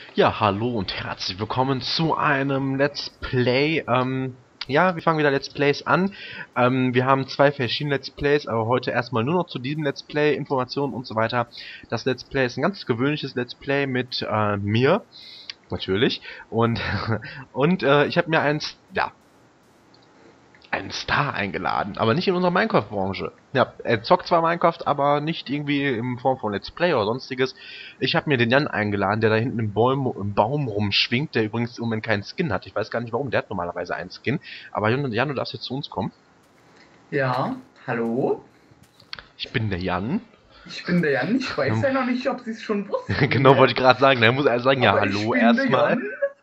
Ja, hallo und herzlich willkommen zu einem Let's Play. Ja, wir fangen wieder Let's Plays an. Wir haben zwei verschiedene Let's Plays, aber heute erstmal nur noch zu diesem Let's Play, Informationen und so weiter. Das Let's Play ist ein ganz gewöhnliches Let's Play mit mir, natürlich. Und, ich habe mir einen Star eingeladen, aber nicht in unserer Minecraft-Branche. Ja, er zockt zwar Minecraft, aber nicht irgendwie in Form von Let's Play oder sonstiges. Ich habe mir den Jan eingeladen, der da hinten im Baum rumschwingt, der übrigens im Moment keinen Skin hat. Ich weiß gar nicht warum, der hat normalerweise einen Skin. Aber Jan, du darfst jetzt zu uns kommen. Ja, hallo? Ich bin der Jan. Ich bin der Jan. Ich weiß ja noch nicht, ob Sie es schon wussten, Genau, wollte gell? ich gerade sagen. Da muss er sagen, ja, Aber ich hallo bin der erstmal. Jan.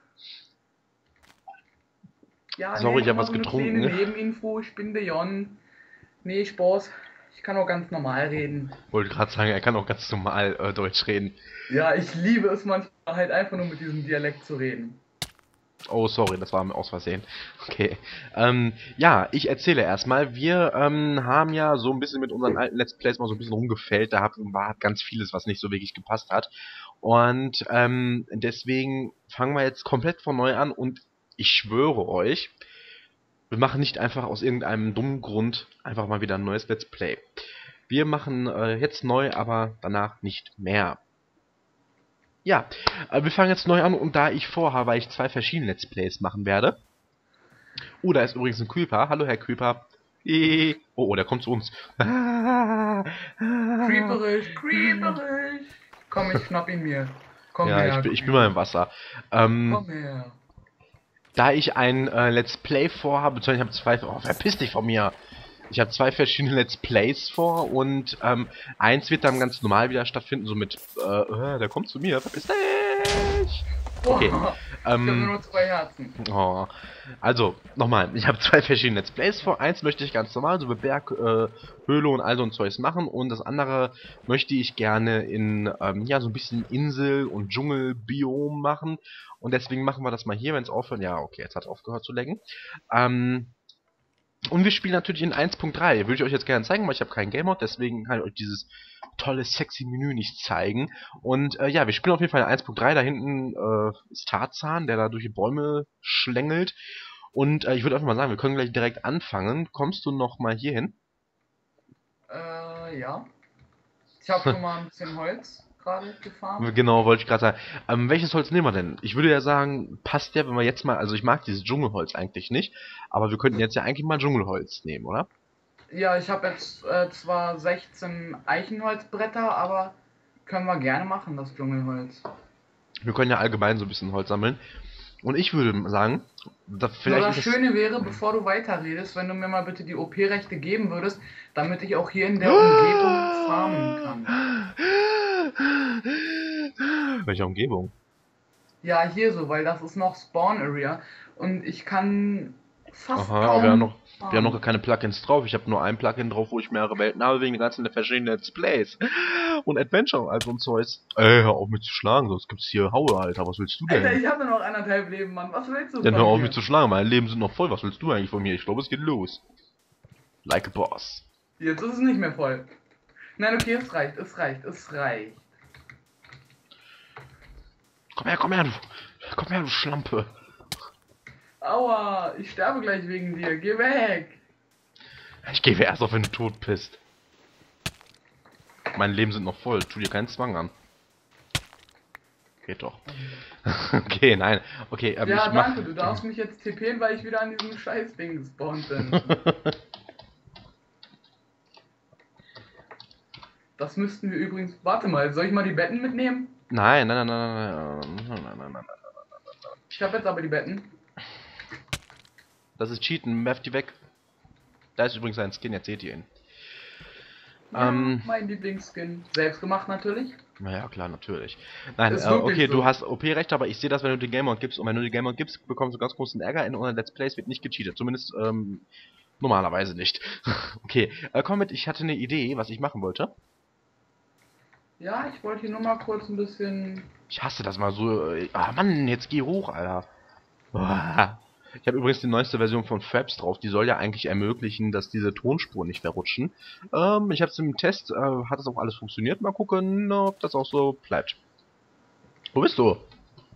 Ja, Sorry, nee, ich habe nochmal was so eine kleine getrunken. Nebeninfo. Ich bin der Jan. Nee, Spaß. Ich kann auch ganz normal reden. Wollte gerade sagen, er kann auch ganz normal Deutsch reden. Ja, ich liebe es manchmal halt einfach nur mit diesem Dialekt zu reden. Oh, sorry, das war mir aus Versehen. Okay. Ja, ich erzähle erstmal. Wir haben ja so ein bisschen mit unseren alten Let's Plays mal so ein bisschen rumgefällt. War ganz vieles, was nicht so wirklich gepasst hat. Und deswegen fangen wir jetzt komplett von neu an. Und ich schwöre euch, wir machen nicht einfach aus irgendeinem dummen Grund einfach mal wieder ein neues Let's Play. Wir machen jetzt neu, aber danach nicht mehr. Ja, wir fangen jetzt neu an und da ich vorhabe, weil ich zwei verschiedene Let's Plays machen werde. Oh, da ist übrigens ein Creeper. Hallo, Herr Creeper. Oh, der kommt zu uns. Creeperisch, creeperisch. Komm, ich schnapp ihn mir. Komm Ja, her, ich bin mal im Creeper. Wasser. Komm her. Da ich ein Let's Play vorhabe, beziehungsweise ich habe zwei... Oh, verpiss dich von mir! Ich habe zwei verschiedene Let's Plays vor und eins wird dann ganz normal wieder stattfinden, so mit... der kommt zu mir, verpiss dich! Okay, Boah, ich habe ähm... nur zwei Herzen. Oh. Also, nochmal, ich habe zwei verschiedene Let's Plays vor. Eins möchte ich ganz normal, so mit Berg, Höhle und all so ein Zeugs machen. Und das andere möchte ich gerne in, ja, so ein bisschen Insel- und Dschungelbiom machen. Und deswegen machen wir das mal hier, wenn es aufhört. Ja, okay, jetzt hat aufgehört zu laggen. Ähm, und wir spielen natürlich in 1.3. Würde ich euch jetzt gerne zeigen, weil ich habe keinen Game Mode, deswegen kann ich euch dieses tolle, sexy Menü nicht zeigen. Und ja, wir spielen auf jeden Fall in 1.3. Da hinten ist Tarzan, der da durch die Bäume schlängelt. Und ich würde einfach mal sagen, wir können gleich direkt anfangen. Kommst du noch mal hier hin? Ja. Ich habe schon mal ein bisschen Holz gerade gefarmt. Genau, wollte ich gerade sagen. Welches Holz nehmen wir denn? Ich würde ja sagen, passt ja, wenn wir jetzt mal, also ich mag dieses Dschungelholz eigentlich nicht, aber wir könnten jetzt ja eigentlich mal Dschungelholz nehmen, oder? Ja, ich habe jetzt zwar 16 Eichenholzbretter, aber können wir gerne machen, das Dschungelholz. Wir können ja allgemein so ein bisschen Holz sammeln. Und ich würde sagen, Nur vielleicht das ist es... Schöne wäre, bevor du weiterredest, wenn du mir mal bitte die OP-Rechte geben würdest, damit ich auch hier in der Umgebung farmen kann. Welche Umgebung? Ja, hier so, weil das ist noch Spawn Area und ich kann fast Aha, aber kaum wir haben noch farmen. keine Plugins drauf. Ich habe nur ein Plugin drauf, wo ich mehrere Welten habe, wegen den ganzen verschiedenen Let's Plays. Und Adventure, also und Zeugs. Hör auf mich zu schlagen, sonst gibt's hier Haue, Alter. Was willst du Alter, denn? ich habe nur noch 1,5 Leben, Mann. Was willst du Dann hör von auf mich mir? zu schlagen, meine Leben sind noch voll. Was willst du eigentlich von mir? Ich glaube, es geht los. Like a boss. Jetzt ist es nicht mehr voll. Nein, okay, es reicht, es reicht, es reicht. Komm her, du. Komm her, du Schlampe. Aua, ich sterbe gleich wegen dir. Geh weg. Ich gebe erst auf, wenn du tot bist. Meine Leben sind noch voll. Tu dir keinen Zwang an. Geht doch. Okay, nein. Okay, Ja, ich mach... danke, du darfst mich jetzt TPen, weil ich wieder an diesem Scheißding gespawnt bin. Das müssten wir übrigens... Warte mal, soll ich mal die Betten mitnehmen? Nein, nein, nein, nein, nein, nein, nein, nein, nein. Ich habe jetzt aber die Betten. Das ist Cheaten, werft die weg. Da ist übrigens ein Skin, jetzt seht ihr ihn. Ja, mein Lieblingsskin. Selbst gemacht natürlich. Naja, klar, natürlich. Nein, Ist wirklich okay, so. du hast OP-Recht, aber ich sehe das, wenn du den Game Mode gibst. Und wenn du den Game Mode gibst, bekommst du ganz großen Ärger. In unseren Let's Plays wird nicht gecheatet. Zumindest, normalerweise nicht. Okay, komm mit, ich hatte eine Idee, was ich machen wollte. Ja, ich wollte hier nur mal kurz ein bisschen... Ich hasse das mal so. Ah, Mann, jetzt geh hoch, Alter. Boah. Ich habe übrigens die neueste Version von Fraps drauf. Die soll ja eigentlich ermöglichen, dass diese Tonspuren nicht verrutschen. Ich habe es im Test, hat das auch alles funktioniert. Mal gucken, ob das auch so bleibt. Wo bist du?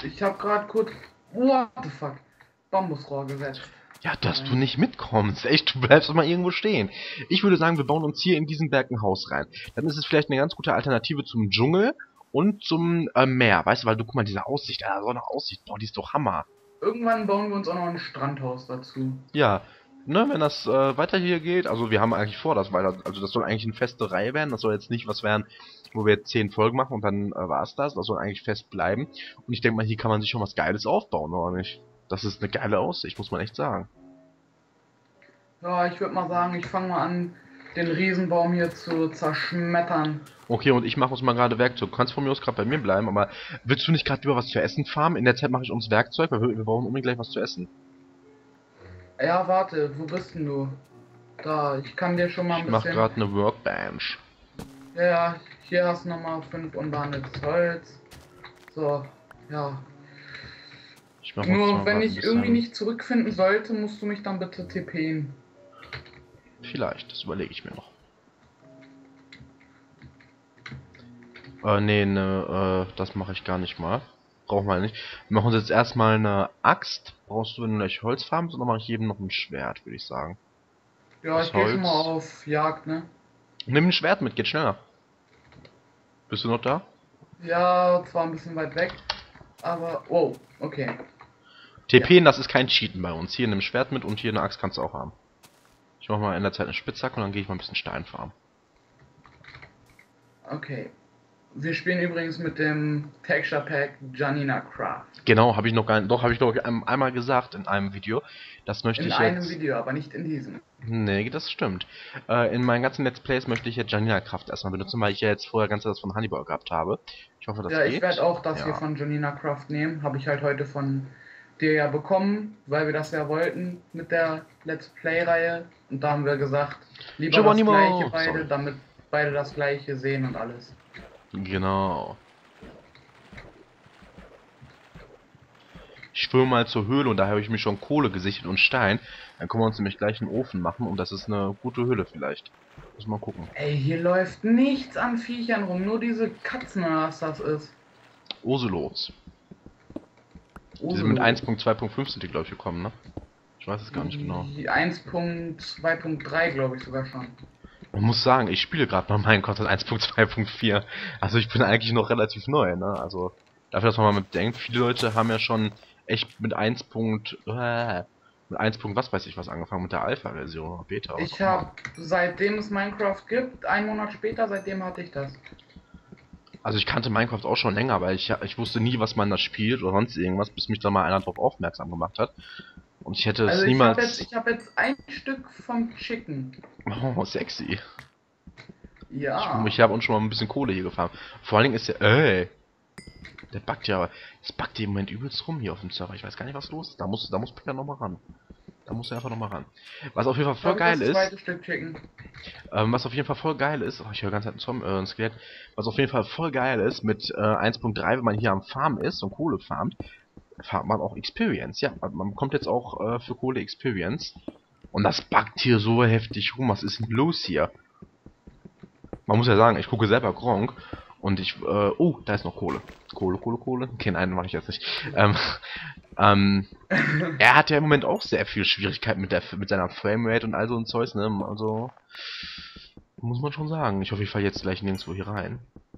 Ich habe gerade kurz... What the fuck? Bambusrohr gesetzt. Ja, dass du nicht mitkommst. Echt, du bleibst doch mal irgendwo stehen. Ich würde sagen, wir bauen uns hier in diesen Berg ein Haus rein. Dann ist es vielleicht eine ganz gute Alternative zum Dschungel und zum Meer. Weißt du, weil du, guck mal, diese Aussicht, so eine Aussicht, boah, die ist doch Hammer. Irgendwann bauen wir uns auch noch ein Strandhaus dazu. Ja, ne, wenn das weiter hier geht, also wir haben eigentlich vor, das weiter, also das soll eigentlich eine feste Reihe werden, das soll jetzt nicht was werden, wo wir jetzt 10 Folgen machen und dann war's das soll eigentlich fest bleiben. Und ich denke mal, hier kann man sich schon was Geiles aufbauen, oder nicht? Das ist eine geile Aussicht, muss man echt sagen. Ja, ich würde mal sagen, ich fange mal an, den Riesenbaum hier zu zerschmettern. Okay, und ich mache uns mal gerade Werkzeug. Du kannst von mir aus gerade bei mir bleiben, aber willst du nicht gerade lieber was zu essen farmen? In der Zeit mache ich uns Werkzeug, weil wir brauchen unbedingt gleich was zu essen. Ja, warte, wo bist denn du? Da, ich kann dir schon mal ein Ich mache bisschen... gerade eine Workbench. Ja, hier hast du nochmal 5 unbehandeltes Holz. So, ja. Ich mach uns Nur mal wenn grad ein ich irgendwie bisschen- nicht zurückfinden sollte, musst du mich dann bitte TPen. Vielleicht, das überlege ich mir noch. Nee, ne, das mache ich gar nicht mal. Brauchen wir nicht. Wir machen uns jetzt erstmal eine Axt. Brauchst du, wenn du gleich Holz farmst, oder mache ich jedem noch ein Schwert, würde ich sagen. Ja, Das ich gehe schon mal Holz. auf Jagd, ne? Nimm ein Schwert mit, geht schneller. Bist du noch da? Ja, zwar ein bisschen weit weg, aber... Oh, okay. TPen, das ist kein Cheaten bei uns. Hier nimm ein Schwert mit und hier eine Axt kannst du auch haben. Ich mache mal in der Zeit eine Spitzhacke und dann gehe ich mal ein bisschen Stein farmen. Okay. Wir spielen übrigens mit dem Texture Pack Janina Craft. Genau, habe ich noch gar nicht, doch, habe ich doch einmal gesagt in einem Video. Das möchte In ich einem jetzt... Video, aber nicht in diesem. Nee, das stimmt. In meinen ganzen Let's Plays möchte ich jetzt Janina Kraft erstmal benutzen, weil ich ja jetzt vorher ganz das von Hannibal gehabt habe. Ich hoffe, das Ja, ich geht. werde auch das hier Ja. von Janina Craft nehmen. Habe ich halt heute von dir ja bekommen, weil wir das ja wollten mit der Let's Play-Reihe. Und da haben wir gesagt, lieber das Geronimo! gleiche beide, Sorry. damit beide das gleiche sehen und alles. Genau. Ich schwimme mal zur Höhle und da habe ich mir schon Kohle gesichert und Stein. Dann können wir uns nämlich gleich einen Ofen machen und das ist eine gute Höhle vielleicht. Muss mal gucken. Ey, hier läuft nichts an Viechern rum, nur diese Katzen, oder was das ist. Oselots. Die sind mit 1.2.5 sind die, glaube ich, gekommen, ne? Ich weiß es gar nicht genau. Die 1.2.3 glaube ich sogar schon. Man muss sagen, ich spiele gerade mal Minecraft 1.2.4. Also ich bin eigentlich noch relativ neu, ne? Also dafür, dass man mal mit bedenkt, viele Leute haben ja schon echt mit 1. Mit 1. Was weiß ich was angefangen, mit der Alpha-Version, Beta. Was Ich auch immer. habe, seitdem es Minecraft gibt, einen Monat später, seitdem hatte ich das. Also ich kannte Minecraft auch schon länger, aber ich wusste nie, was man da spielt oder sonst irgendwas, bis mich da mal einer drauf aufmerksam gemacht hat. Und ich hätte es Also niemals... ich hab jetzt ein Stück vom Chicken. Oh, sexy. Ja. Ich habe uns schon mal ein bisschen Kohle hier gefahren. Vor allen Dingen ist der... Der backt ja... Das backt im Moment übelst rum hier auf dem Server. Ich weiß gar nicht, was los ist. Da muss Peter noch mal ran. Da muss er einfach noch mal ran. Was auf jeden Fall voll geil Das ist... zweite Stück Chicken. was auf jeden Fall voll geil ist... Oh, ich höre ganz ein Skelett. Was auf jeden Fall voll geil ist mit 1.3, wenn man hier am Farm ist und Kohle farmt, farmt man auch Experience. Ja, man bekommt jetzt auch für Kohle Experience. Und das backt hier so heftig rum. Was ist denn los hier? Man muss ja sagen, ich gucke selber Gronkh und oh, da ist noch Kohle. Kohle. Okay, nein, mache ich jetzt nicht. Er hat ja im Moment auch sehr viel Schwierigkeiten mit seiner Framerate und all so ein Zeugs, ne? Also, muss man schon sagen. Ich hoffe, ich falle jetzt gleich nirgendwo hier rein.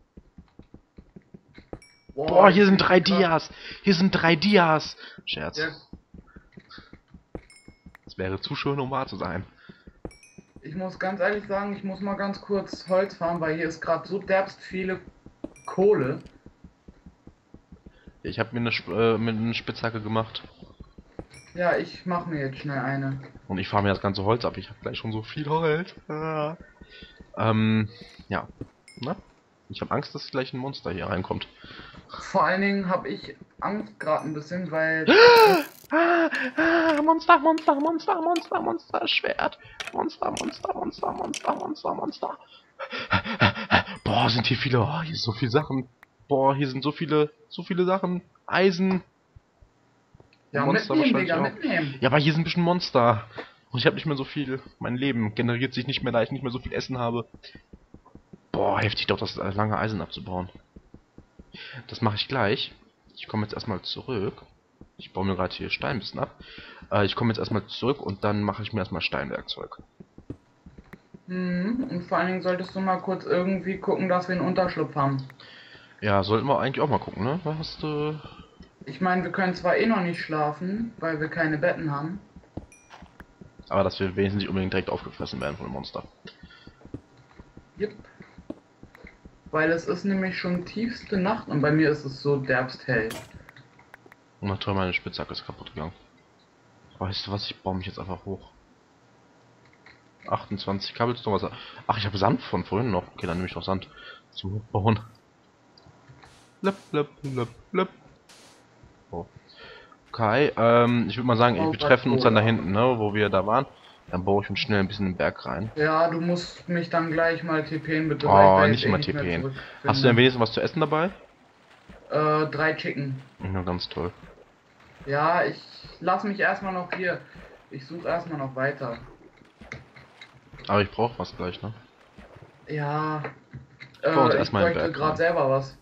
Boah, hier sind 3 Dias! Hier sind 3 Dias! Scherz. Ja. Das wäre zu schön, um wahr zu sein. Ich muss ganz ehrlich sagen, ich muss mal ganz kurz Holz fahren, weil hier ist gerade so derbst viele Kohle. Ich habe mir mit einer Spitzhacke gemacht. Ja, ich mache mir jetzt schnell eine. Und ich fahre mir das ganze Holz ab. Ich habe gleich schon so viel Holz. Ja. Na? Ich habe Angst, dass gleich ein Monster hier reinkommt. Vor allen Dingen habe ich Angst gerade ein bisschen, weil... Monster, Schwert. Monster. Boah, sind hier viele. Oh, hier sind so viele Sachen. Boah, hier sind so viele Sachen. Eisen. Ja, Monster mitnehmen, wahrscheinlich Digga, auch. mitnehmen. Ja, aber hier sind ein bisschen Monster. Und ich habe nicht mehr so viel. Mein Leben generiert sich nicht mehr, da ich nicht mehr so viel Essen habe. Boah, heftig doch, das lange Eisen abzubauen. Das mache ich gleich. Ich komme jetzt erstmal zurück. Ich baue mir gerade hier Stein ein bisschen ab. Ich komme jetzt erstmal zurück und dann mache ich mir erstmal Steinwerkzeug. Und vor allen Dingen solltest du mal kurz irgendwie gucken, dass wir einen Unterschlupf haben. Ja, sollten wir eigentlich auch mal gucken, ne? Was hast du? Ich meine, wir können zwar eh noch nicht schlafen, weil wir keine Betten haben. Aber dass wir wenigstens nicht unbedingt direkt aufgefressen werden von dem Monster. Yep. Weil es ist nämlich schon tiefste Nacht und bei mir ist es so derbst hell. Und na toll, meine Spitzhacke ist kaputt gegangen. Weißt du was, ich baue mich jetzt einfach hoch. 28 Cobblestone, was... Ach, ich habe Sand von vorhin noch. Okay, dann nehme ich noch Sand zum Hochbauen. Blub, blub, blub, blub. Oh. Okay, ich würde mal sagen, wir treffen uns dann da hinten, ne, wo wir da waren. Dann baue ich uns schnell ein bisschen den Berg rein. Ja, du musst mich dann gleich mal TPen, bitte. Oh, nicht immer TPen. Hast du denn wenigstens was zu essen dabei? 3 Chicken. Ja, ganz toll. Ja, ich lass mich erstmal noch hier. Ich suche erstmal noch weiter. Aber ich brauche was gleich, ne? Ja. Ich bräuchte gerade selber was.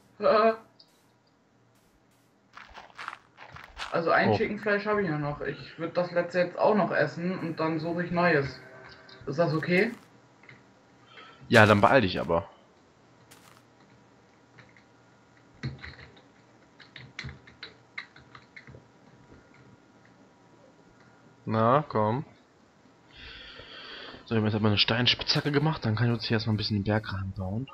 Also ein Chickenfleisch habe ich ja noch. Ich würde das letzte jetzt auch noch essen und dann suche ich Neues. Ist das okay? Ja, dann beeil dich aber. Na, komm. So, ich habe jetzt mal eine Steinspitzhacke gemacht, dann kann ich uns hier erstmal ein bisschen den Berg reinbauen.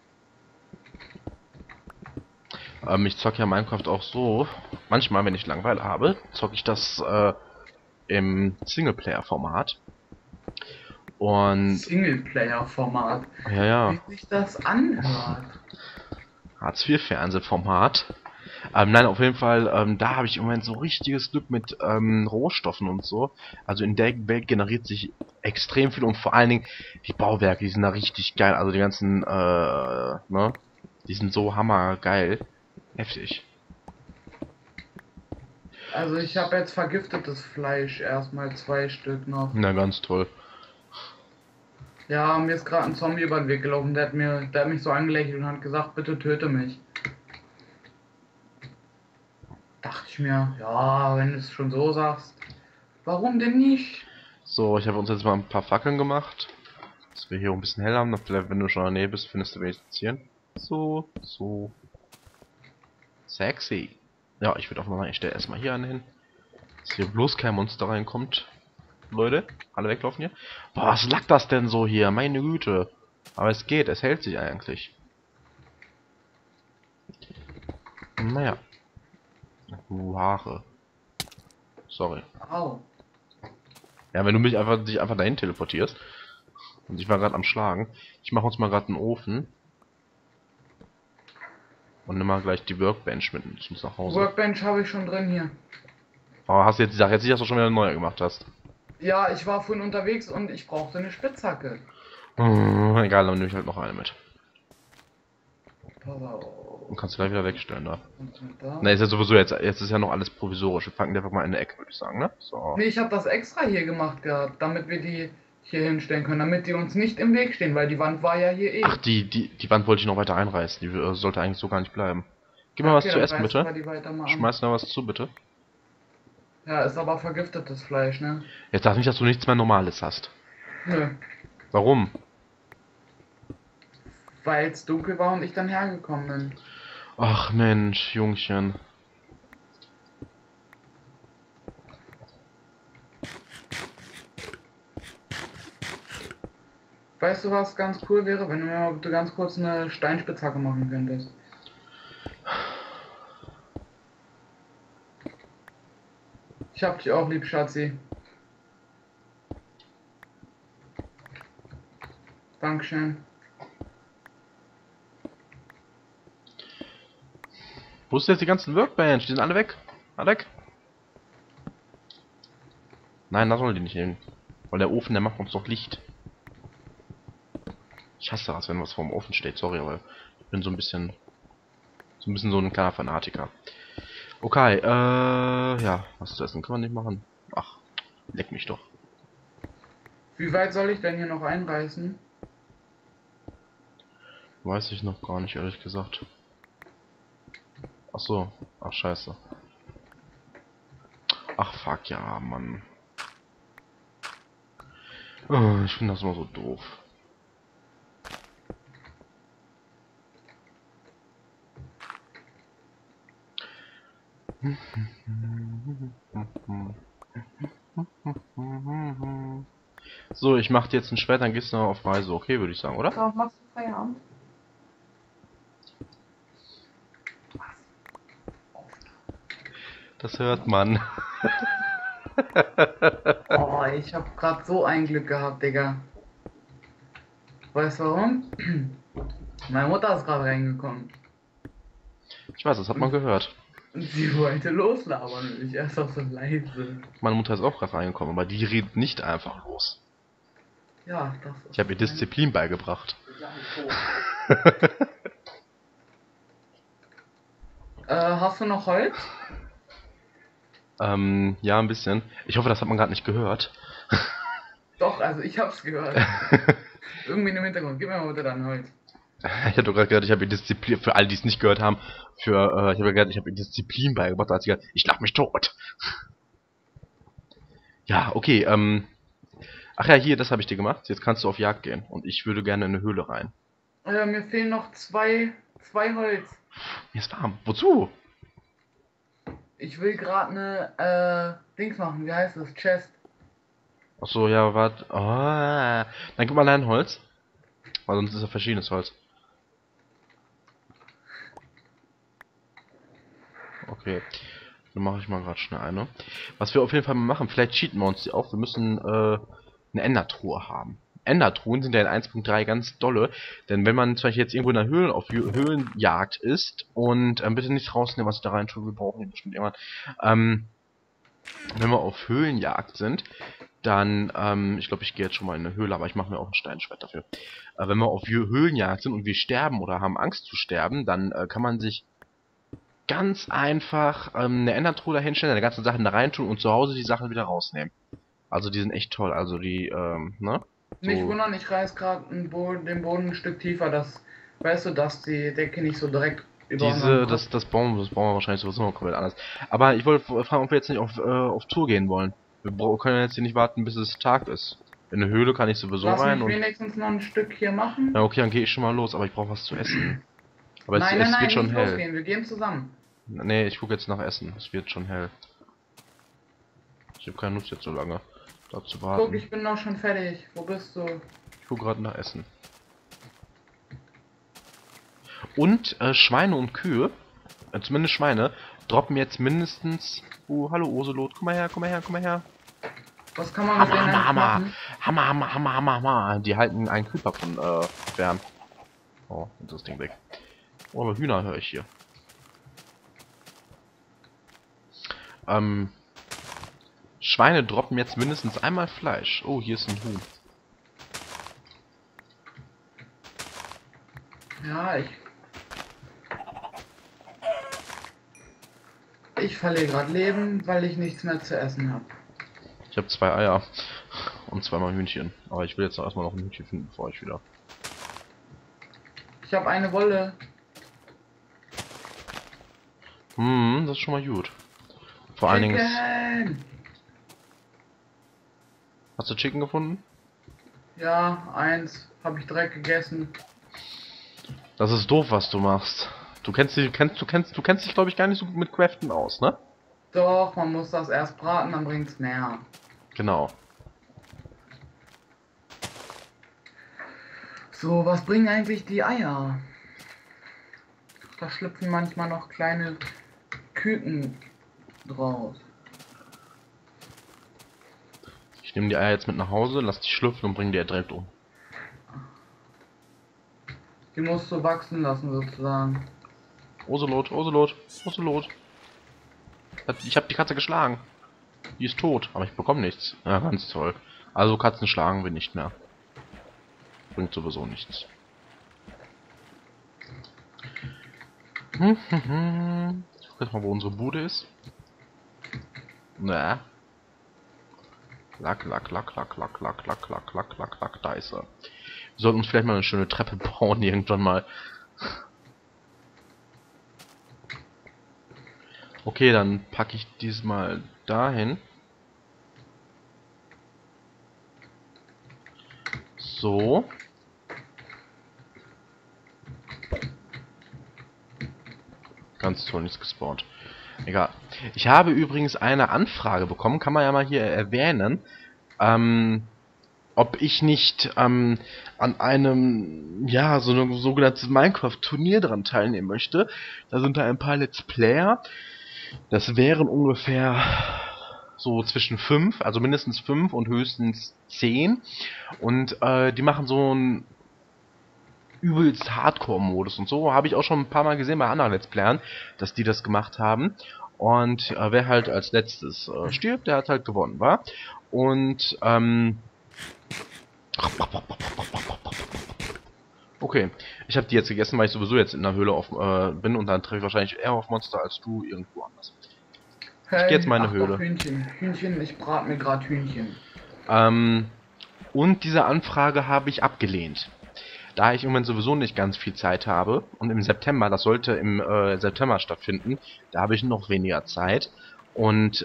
Ich zocke ja Minecraft auch so. Manchmal, wenn ich Langeweile habe, zocke ich das im Singleplayer-Format. Und... Singleplayer-Format? Ja, ja. Wie sich das anhört. Hartz-IV-Fernsehformat. Nein, auf jeden Fall, da habe ich im Moment so richtiges Glück mit Rohstoffen und so. Also in der Welt generiert sich extrem viel und vor allen Dingen die Bauwerke, die sind da richtig geil. Also die ganzen, ne? Die sind so hammergeil. Heftig. Also ich habe jetzt vergiftetes Fleisch, erstmal 2 Stück noch. Na, ganz toll. Ja, mir ist gerade ein Zombie über den Weg gelaufen, der hat mich so angelächelt und hat gesagt, bitte töte mich. Dachte ich mir, ja, wenn du es schon so sagst, warum denn nicht? So, ich habe uns jetzt mal ein paar Fackeln gemacht, dass wir hier ein bisschen hell haben. Vielleicht, wenn du schon in der Nähe bist, findest du wenigstens hier. So, so. Sexy. Ja, ich würde auch mal sagen, ich stelle erstmal hier einen hin, dass hier bloß kein Monster reinkommt. Leute, alle weglaufen hier. Boah, was lag das denn so hier? Meine Güte. Aber es geht, es hält sich eigentlich. Naja. Haare. Sorry. Au. Ja, wenn du dich einfach dahin teleportierst. Und ich war gerade am Schlagen. Ich mache uns mal gerade einen Ofen. Und nimm mal gleich die Workbench mit uns nach Hause. Workbench habe ich schon drin hier. Aber hast du jetzt, sag jetzt nicht, dass du schon wieder eine neue gemacht hast. Ja, ich war vorhin unterwegs und ich brauchte eine Spitzhacke. Egal, dann nehme ich halt noch eine mit. Pass auf. Und kannst du gleich wieder wegstellen da. Da. Na, ist ja sowieso jetzt ist ja noch alles provisorisch. Wir packen die einfach mal in eine Ecke, würde ich sagen, ne? So. Nee, ich habe das extra hier gemacht gehabt, damit wir die hier hinstellen können, damit die uns nicht im Weg stehen, weil die Wand war ja hier eh. Ach, die Wand wollte ich noch weiter einreißen. Die sollte eigentlich so gar nicht bleiben. Gib mir was zu essen, bitte. Schmeiß mir was zu, bitte. Ja, ist aber vergiftetes Fleisch, ne? Jetzt sag nicht, dass du nichts mehr Normales hast. Nö. Warum? Weil es dunkel war und ich dann hergekommen bin. Ach Mensch, Jungchen. Weißt du, was ganz cool wäre, wenn du mir mal bitte ganz kurz eine Steinspitzhacke machen könntest? Ich hab dich auch lieb, Schatzi. Dankeschön. Wo ist jetzt die ganzen Workbench? Die sind alle weg. Alle weg. Nein, da sollen die nicht hin. Weil der Ofen, der macht uns doch Licht. Ich hasse das, wenn was vor dem Ofen steht. Sorry, aber ich bin so ein bisschen so ein kleiner Fanatiker. Okay, ja, was zu essen können wir nicht machen. Ach, leck mich doch. Wie weit soll ich denn hier noch einreißen? Weiß ich noch gar nicht, ehrlich gesagt. Ach so. Ach, scheiße. Ach, fuck, ja, Mann. Oh, ich finde das immer so doof. So, ich mach dir jetzt ein Schwert, dann gehst du noch auf Reise, okay, würde ich sagen, oder? Darauf machst du Feierabend. Das hört man. Oh, ich hab grad so ein Glück gehabt, Digga. Weißt du warum? Meine Mutter ist gerade reingekommen. Ich weiß, das hat man gehört. Und sie wollte loslabern und ich erst auch so leise. Meine Mutter ist auch gerade reingekommen, aber die redet nicht einfach los. Ja, das ist. Ich habe ihr Disziplin beigebracht. Hast du noch Holz? Ja, ein bisschen. Ich hoffe, das hat man gerade nicht gehört. Doch, also ich hab's gehört. Irgendwie im Hintergrund. Gib mir mal bitte dein Holz. Ich hatte gerade gehört, ich habe ihr Disziplin, für alle, die es nicht gehört haben, ich habe gehört, ich habe ihr Disziplin beigebracht, da hat sie gesagt, ich lach mich tot. Ja, okay, ach ja, hier, das habe ich dir gemacht, jetzt kannst du auf Jagd gehen und ich würde gerne in eine Höhle rein. Mir fehlen noch zwei Holz. Mir ist warm. Wozu? Ich will gerade eine, Dings machen. Wie heißt das? Chest. Ach so, ja, warte. Oh, dann gib mal dein Holz. Weil sonst ist ja verschiedenes Holz. Okay. Dann mache ich mal gerade schnell eine. Was wir auf jeden Fall mal machen, vielleicht cheaten wir uns die auf. Wir müssen eine Endertruhe haben. Endertruhen sind ja in 1.3 ganz dolle, denn wenn man zum Beispiel jetzt irgendwo in der Höhle auf Höhlenjagd ist und bitte nicht rausnehmen, was ich da rein tue, wir brauchen den bestimmt irgendwann. Wenn wir auf Höhlenjagd sind, dann, ich glaube, ich gehe jetzt schon mal in eine Höhle, aber ich mache mir auch ein Steinschwert dafür. Wenn wir auf Höhlenjagd sind und wir sterben oder haben Angst zu sterben, dann kann man sich ganz einfach eine Endertruhe da hinstellen, die ganzen Sachen da reintun und zu Hause die Sachen wieder rausnehmen. Also die sind echt toll, also die, ne? So. Nicht wundern, ich reiß gerade den Boden ein Stück tiefer, weißt du, dass die Decke nicht so direkt über unseren Kopf. Das bauen wir wahrscheinlich sowieso noch komplett anders. Aber ich wollte fragen, ob wir jetzt nicht auf Tour gehen wollen. Wir können jetzt hier nicht warten, bis es Tag ist. In eine Höhle kann ich sowieso Lass rein mich und... wenigstens noch ein Stück hier machen. Ja, okay, dann gehe ich schon mal los, aber ich brauche was zu essen. Aber Nein, es wird nicht schon hell. losgehen, wir gehen zusammen. Nee, ich gucke jetzt nach Essen. Es wird schon hell. Ich habe keine Lust jetzt so lange da zu warten. Guck, ich bin doch schon fertig. Wo bist du? Ich gucke gerade nach Essen. Und Schweine und Kühe, zumindest Schweine, droppen jetzt mindestens... hallo Oselot, komm mal her, komm mal her, komm mal her. Was kann man mit denen eigentlich machen? Hammer. Die halten einen Creeper von fern. Oh, und das Ding weg. Oh, aber Hühner höre ich hier. Schweine droppen jetzt mindestens einmal Fleisch. Oh, hier ist ein Huhn. Ja, ich verliere gerade Leben, weil ich nichts mehr zu essen habe. Ich habe 2 Eier und 2-mal Hühnchen. Aber ich will jetzt erstmal noch ein Hühnchen finden, bevor ich wieder... Ich habe eine Wolle. Das ist schon mal gut. Vor allen Dingen... Chicken! Hast du Chicken gefunden? Ja, eins habe ich direkt gegessen. Das ist doof, was du machst. Du kennst dich, glaube ich, gar nicht so gut mit Craften aus, ne? Doch, man muss das erst braten, dann bringt's mehr. Genau. So, was bringen eigentlich die Eier? Da schlüpfen manchmal noch kleine Küken draus. Ich nehme die Eier jetzt mit nach Hause, lass die schlüpfen und bring die direkt um. Die musst du wachsen lassen, sozusagen. Oselot. Ich habe die Katze geschlagen. Die ist tot, aber ich bekomme nichts. Ja, ganz toll. Also Katzen schlagen wir nicht mehr. Bringt sowieso nichts. Ich guck jetzt mal, wo unsere Bude ist. Na. Lack, da ist er. Wir sollten uns vielleicht mal eine schöne Treppe bauen, irgendwann mal. Okay, dann packe ich diesmal dahin. So. Ganz toll, nichts gespawnt. Egal. Ich habe übrigens eine Anfrage bekommen, kann man ja mal hier erwähnen, ob ich nicht an einem, ja, so einem sogenannten Minecraft-Turnier dran teilnehmen möchte. Da sind da ein paar Let's Player. Das wären ungefähr so zwischen 5, also mindestens 5 und höchstens 10. Und die machen so ein übelst Hardcore-Modus und so. Habe ich auch schon ein paar Mal gesehen bei anderen Let's Playern, dass die das gemacht haben. Und wer halt als letztes stirbt, der hat halt gewonnen, war. Und okay, ich habe die jetzt gegessen, weil ich sowieso jetzt in der Höhle auf, bin und dann treffe ich wahrscheinlich eher auf Monster als du irgendwo anders. Ich gehe jetzt Hey, meine ach doch, Höhle. Hühnchen. Hühnchen, ich brate mir gerade Hühnchen. Und diese Anfrage habe ich abgelehnt. Da ich im Moment sowieso nicht ganz viel Zeit habe und im September, das sollte im September stattfinden, da habe ich noch weniger Zeit. Und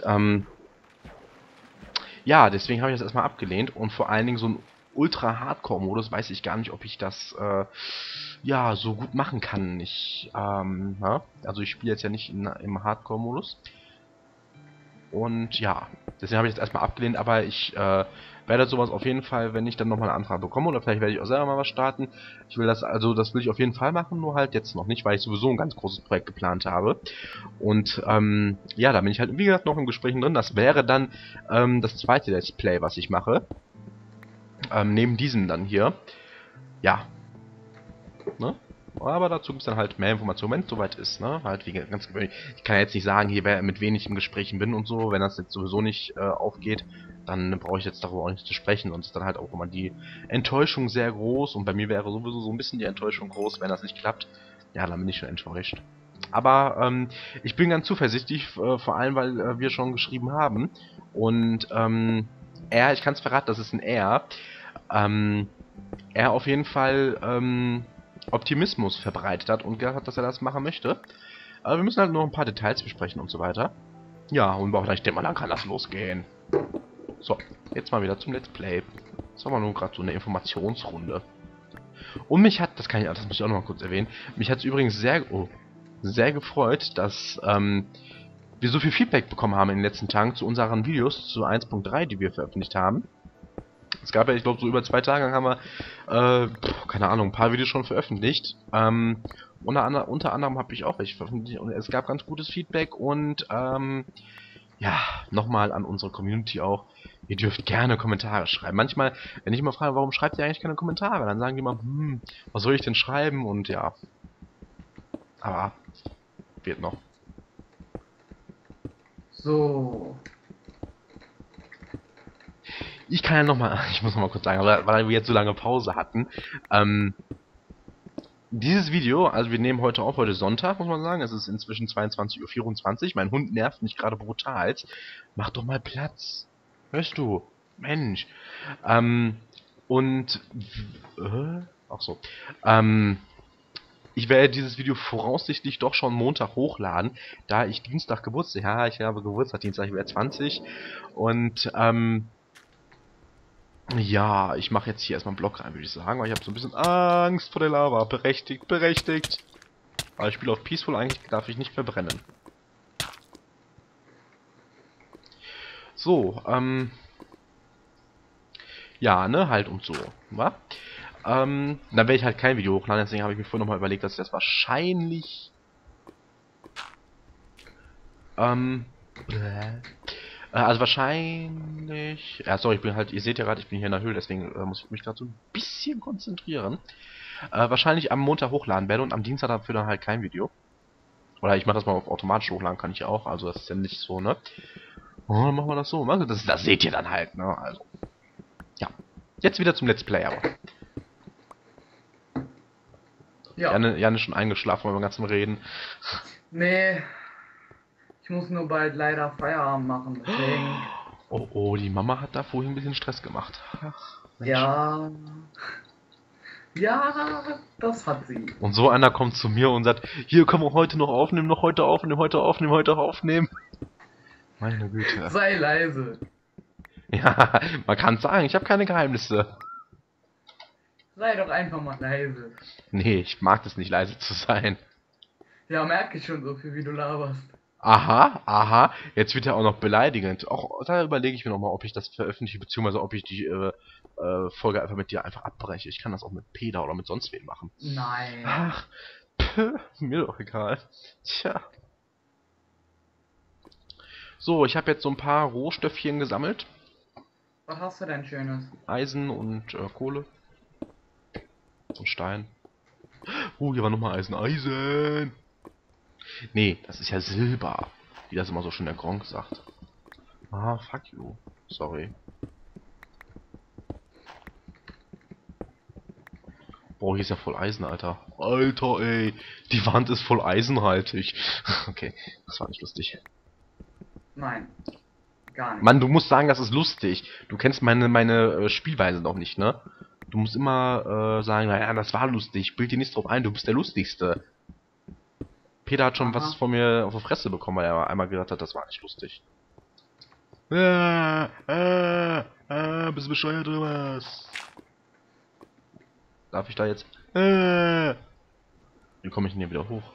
ja, deswegen habe ich das erstmal abgelehnt und vor allen Dingen so ein Ultra-Hardcore-Modus weiß ich gar nicht, ob ich das ja so gut machen kann. Also ich spiele jetzt ja nicht im Hardcore-Modus. Und ja, deswegen habe ich jetzt erstmal abgelehnt, aber ich werde sowas auf jeden Fall, wenn ich dann nochmal eine Anfrage bekomme, oder vielleicht werde ich auch selber mal was starten. Ich will das, also das will ich auf jeden Fall machen, nur halt jetzt noch nicht, weil ich sowieso ein ganz großes Projekt geplant habe. Und ja, da bin ich halt, wie gesagt, noch in Gesprächen drin. Das wäre dann das zweite Let's Play, was ich mache. Neben diesem dann hier. Ja. Ne? Aber dazu gibt es dann halt mehr Informationen, wenn es soweit ist, ne? Halt wie ganz gewöhnlich. Ich kann ja jetzt nicht sagen, hier mit wen ich in Gesprächen bin und so, wenn das jetzt sowieso nicht aufgeht, dann brauche ich jetzt darüber auch nicht zu sprechen, sonst ist dann halt auch immer die Enttäuschung sehr groß und bei mir wäre sowieso so ein bisschen die Enttäuschung groß, wenn das nicht klappt. Ja, dann bin ich schon enttäuscht. Aber ich bin ganz zuversichtlich, vor allem weil wir schon geschrieben haben und ich kann es verraten, das ist ein er auf jeden Fall Optimismus verbreitet hat und gesagt hat, dass er das machen möchte. Aber wir müssen halt noch ein paar Details besprechen und so weiter. Ja, und ich denke mal, dann kann das losgehen. So, jetzt mal wieder zum Let's Play. Das war mal nur gerade so eine Informationsrunde. Und mich hat, das muss ich auch noch mal kurz erwähnen, mich hat es übrigens sehr gefreut, dass wir so viel Feedback bekommen haben in den letzten Tagen zu unseren Videos zu 1.3, die wir veröffentlicht haben. Es gab ja, ich glaube, so über 2 Tage haben wir, keine Ahnung, ein paar Videos schon veröffentlicht. Unter anderem habe ich auch welche veröffentlicht und es gab ganz gutes Feedback und ja, nochmal an unsere Community auch. Ihr dürft gerne Kommentare schreiben. Manchmal, wenn ich immer frage, warum schreibt ihr eigentlich keine Kommentare, dann sagen die immer, was soll ich denn schreiben? Und ja, aber wird noch. So. Ich kann ja nochmal, ich muss nochmal kurz sagen, weil wir jetzt so lange Pause hatten, dieses Video, also wir nehmen heute auf, heute Sonntag, muss man sagen, es ist inzwischen 22:24 Uhr, mein Hund nervt mich gerade brutal. Mach doch mal Platz. Hörst du? Mensch. Und, ach so, ich werde dieses Video voraussichtlich doch schon Montag hochladen, da ich Dienstag Geburtstag, ja, ich habe Geburtstag, Dienstag, ich werde 20 und, ja, ich mache jetzt hier erstmal einen Block rein, würde ich sagen, weil ich habe so ein bisschen Angst vor der Lava. Berechtigt, berechtigt. Aber ich spiele auf Peaceful, eigentlich darf ich nicht verbrennen. So, ja, ne, halt und so, wa? Dann werde ich halt kein Video hochladen, deswegen habe ich mir vorhin nochmal überlegt, dass ich das wahrscheinlich, also wahrscheinlich, ja, sorry, ich bin halt, ihr seht ja gerade, ich bin hier in der Höhle, deswegen muss ich mich gerade so ein bisschen konzentrieren. Wahrscheinlich am Montag hochladen werde und am Dienstag dafür dann halt kein Video. Oder ich mache das mal auf automatisch hochladen, kann ich auch, also das ist ja nicht so, ne? Oh, dann machen wir das so, ne? Das seht ihr dann halt, ne? Also, ja. Jetzt wieder zum Let's Play, aber. Ja. Jan ist schon eingeschlafen beim ganzen Reden. Nee. Ich muss nur bald leider Feierabend machen, deswegen. Oh, oh, die Mama hat da vorhin ein bisschen Stress gemacht. Ach, Mensch. Ja. Ja, das hat sie. Und so einer kommt zu mir und sagt, hier, können wir heute noch aufnehmen, noch heute aufnehmen, heute aufnehmen, heute aufnehmen. Meine Güte. Sei leise. Ja, man kann sagen, ich habe keine Geheimnisse. Sei doch einfach mal leise. Nee, ich mag es nicht, leise zu sein. Ja, merke ich schon so viel, wie du laberst. Aha, aha, jetzt wird er auch noch beleidigend. Auch da überlege ich mir nochmal, ob ich das veröffentliche, beziehungsweise ob ich die Folge einfach mit dir einfach abbreche. Ich kann das auch mit Peter oder mit sonst wem machen. Nein. Ach, mir doch egal. Tja. So, ich habe jetzt so ein paar Rohstoffchen gesammelt. Was hast du denn Schönes? Eisen und Kohle. Und Stein. Hier war nochmal Eisen. Eisen! Nee, das ist ja Silber. Wie das immer so schön der Gronk sagt. Ah, fuck you. Sorry. Boah, hier ist ja voll Eisen, Alter. Alter, ey. Die Wand ist voll eisenhaltig. Okay, das war nicht lustig. Nein. Gar nicht. Mann, du musst sagen, das ist lustig. Du kennst meine Spielweise noch nicht, ne? Du musst immer sagen, naja, das war lustig. Bild dir nicht drauf ein, du bist der Lustigste. Peter hat schon was von mir auf die Fresse bekommen, weil er einmal gesagt hat, das war nicht lustig. Bist du bescheuert oder was? Darf ich da jetzt? Wie komme ich denn hier wieder hoch?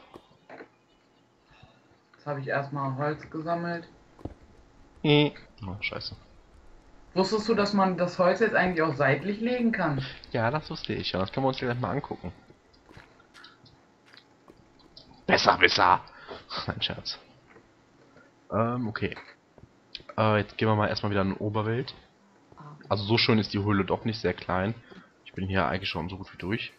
Jetzt habe ich erstmal Holz gesammelt. Oh, scheiße. Wusstest du, dass man das Holz jetzt eigentlich auch seitlich legen kann? Ja, das wusste ich ja. Das können wir uns gleich mal angucken. Besser, besser! Nein, Scherz. Okay. Jetzt gehen wir mal erstmal wieder in die Oberwelt. Also so schön ist die Höhle doch nicht, sehr klein. Ich bin hier eigentlich schon so gut wie durch.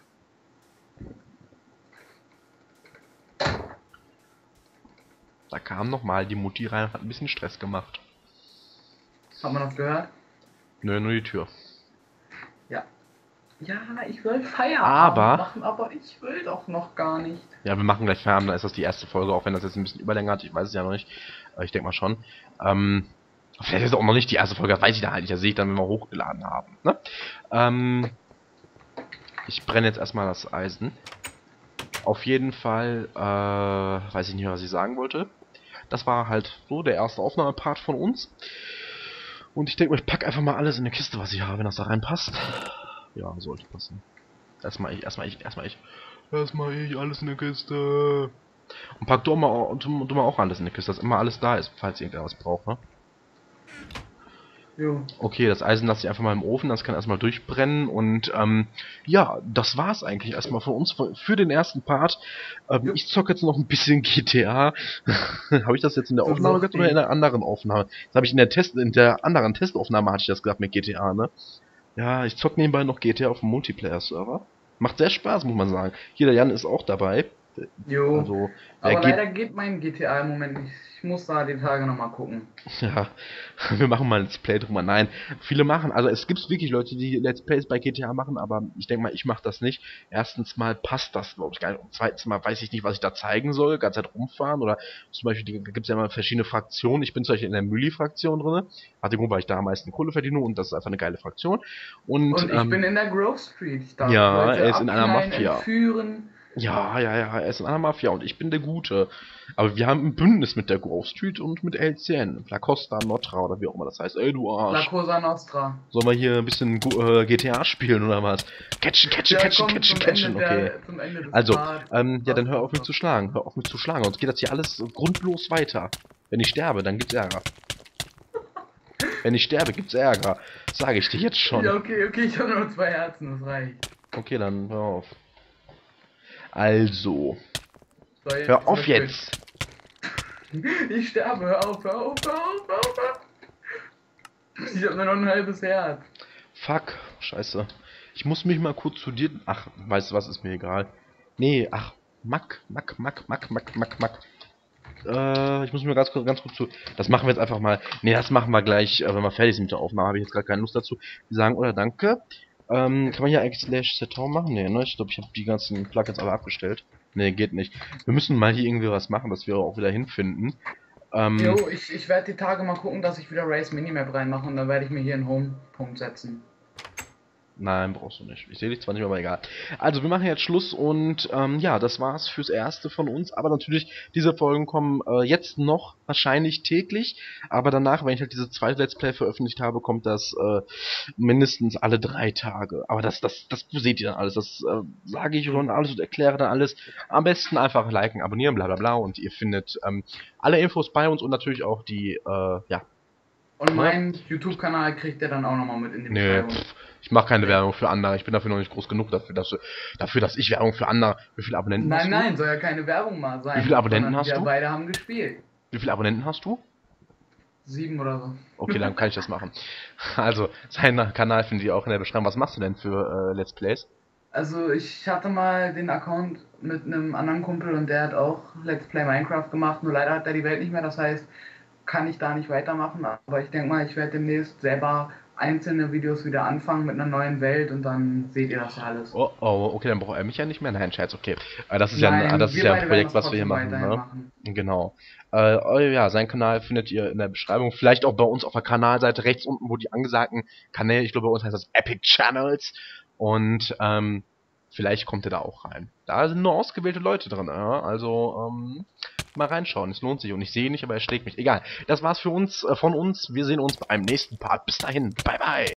Da kam nochmal die Mutti rein und hat ein bisschen Stress gemacht. Hat man das gehört? Nö, nur die Tür. Ja. Ja, ich will Feierabend Aber machen, aber ich will doch noch gar nicht. ja, wir machen gleich Feierabend, dann ist das die erste Folge, auch wenn das jetzt ein bisschen Überlänge hat, ich weiß es ja noch nicht. Ich denke mal schon. Vielleicht ist es auch noch nicht die erste Folge, das weiß ich dann halt nicht, das sehe ich dann, wenn wir hochgeladen haben. Ne? Ich brenne jetzt erstmal das Eisen. Auf jeden Fall, weiß ich nicht mehr, was ich sagen wollte. Das war halt so der erste Aufnahmepart von uns. Und ich denke mal, ich packe einfach mal alles in eine Kiste, was ich habe, wenn das da reinpasst. Ja, sollte passen. Erstmal ich, alles in der Kiste. Und pack du mal auch alles in der Kiste, dass immer alles da ist, falls irgendwer was braucht, ne? Jo. Okay, das Eisen lasse ich einfach mal im Ofen, das kann erstmal durchbrennen und ja, das war's eigentlich erstmal von uns für den ersten Part. Ich zocke jetzt noch ein bisschen GTA. Habe ich das jetzt in der Aufnahme gesagt oder in der anderen Aufnahme? Das habe ich in der anderen Testaufnahme hatte ich das gesagt mit GTA, ne? Ja, ich zocke nebenbei noch GTA auf dem Multiplayer-Server. Macht sehr Spaß, muss man sagen. Hier, der Jan ist auch dabei. Jo. Also, aber leider geht mein GTA im Moment nicht. Ich muss da die Tage nochmal gucken. Ja, wir machen mal ein Let's Play drüber. Nein, viele machen, also es gibt wirklich Leute, die Let's Plays bei GTA machen, aber ich denke mal, ich mache das nicht. Erstens mal passt das, glaube ich, gar nicht. Und zweitens mal weiß ich nicht, was ich da zeigen soll, ganze Zeit rumfahren oder zum Beispiel gibt es ja immer verschiedene Fraktionen. Ich bin zum Beispiel in der Mülli-Fraktion drin, hat den Grund, weil ich da am meisten Kohle verdiene und das ist einfach eine geile Fraktion. Und ich bin in der Grove Street. Ich darf ja, Leute er ist in einer Mafia. Entführen. Ja, er ist in einer Mafia und ich bin der Gute. Aber wir haben ein Bündnis mit der Grove Street und mit LCN. La Costa Nostra oder wie auch immer das heißt. Ey, du Arsch. La Cosa Nostra. Sollen wir hier ein bisschen GTA spielen oder was? Catchen. Okay. Also, ja, dann hör auf mich zu schlagen. Hör auf mich zu schlagen. Sonst geht das hier alles grundlos weiter. Wenn ich sterbe, dann gibt's Ärger. Wenn ich sterbe, gibt's Ärger. Sage ich dir jetzt schon. Ja, okay, ich habe nur 2 Herzen, das reicht. Okay, dann hör auf. Also. So, hör auf jetzt! Ich sterbe, hör auf. Ich habe nur noch ein halbes Herz. Fuck, scheiße. Ich muss mich mal kurz zu dir... Ach, weißt du was, ist mir egal. Nee, ach, Mack. Ich muss mir ganz kurz zu... Das machen wir jetzt einfach mal... Nee, das machen wir gleich, wenn wir fertig sind mit der Aufnahme. Habe ich jetzt gerade keine Lust dazu. Wir sagen, oder danke. Kann man hier eigentlich /Seton machen? Nee, ne? Ich glaube, ich habe die ganzen Plugins alle abgestellt. Nee, geht nicht. Wir müssen mal hier irgendwie was machen, dass wir auch wieder hinfinden. Jo, ich werde die Tage mal gucken, dass ich wieder Race Minimap reinmache und dann werde ich mir hier einen Home-Punkt setzen. Nein, brauchst du nicht. Ich sehe dich zwar nicht, aber egal. Also, wir machen jetzt Schluss und ja, das war's fürs Erste von uns. Aber natürlich, diese Folgen kommen jetzt noch wahrscheinlich täglich. Aber danach, wenn ich halt diese zweite Let's Play veröffentlicht habe, kommt das mindestens alle 3 Tage. Aber das seht ihr dann alles. Das sage ich schon alles und erkläre dann alles. Am besten einfach liken, abonnieren, bla bla bla. Und ihr findet alle Infos bei uns und natürlich auch die, ja. Und meinen YouTube-Kanal kriegt ihr dann auch nochmal mit in die Nee, Beschreibung. ich mache keine Werbung für andere. Ich bin dafür noch nicht groß genug dafür, dass ich Werbung für andere. Wie viele Abonnenten hast du? Nein, soll ja keine Werbung mal sein. Wie viele Abonnenten hast wir du? beide haben gespielt. Wie viele Abonnenten hast du? 7 oder so. Okay, dann kann ich das machen. Also, seinen Kanal findet ihr auch in der Beschreibung. Was machst du denn für Let's Plays? Also ich hatte mal den Account mit einem anderen Kumpel und der hat auch Let's Play Minecraft gemacht, nur leider hat er die Welt nicht mehr, das heißt, kann ich da nicht weitermachen, aber ich denke mal, ich werde demnächst selber einzelne Videos wieder anfangen mit einer neuen Welt und dann seht ihr das ja alles. Oh, okay, dann braucht er mich ja nicht mehr. Nein, Scherz, okay. Das ist Nein, ja, das ist ja ein beide Projekt, werden das was wir hier trotzdem machen, weiterhin ne? machen. Genau. Ja, seinen Kanal findet ihr in der Beschreibung. Vielleicht auch bei uns auf der Kanalseite rechts unten, wo die angesagten Kanäle, ich glaube bei uns heißt das Epic Channels. Und vielleicht kommt ihr da auch rein. Da sind nur ausgewählte Leute drin, ja? Also mal reinschauen, es lohnt sich. Und ich sehe ihn nicht, aber er schlägt mich. Egal, das war's für uns, von uns. Wir sehen uns beim nächsten Part. Bis dahin, bye bye.